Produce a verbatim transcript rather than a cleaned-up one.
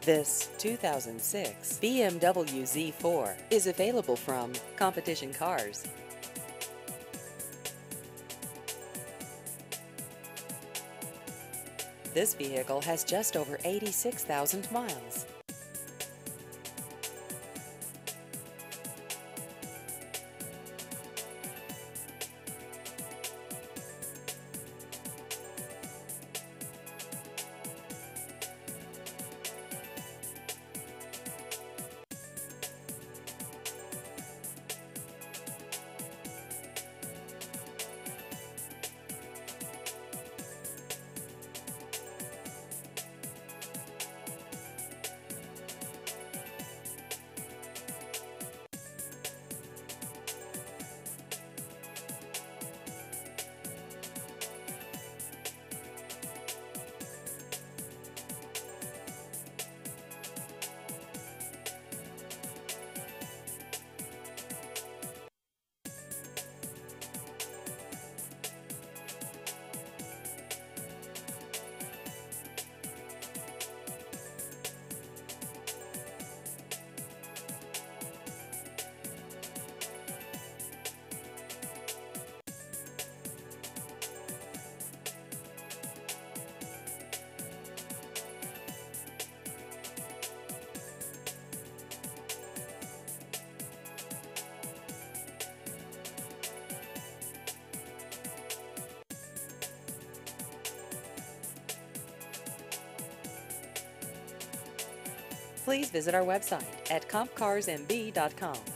This two thousand six B M W Z four is available from Competition Cars. This vehicle has just over eighty-six thousand miles. Please visit our website at comp cars m b dot com.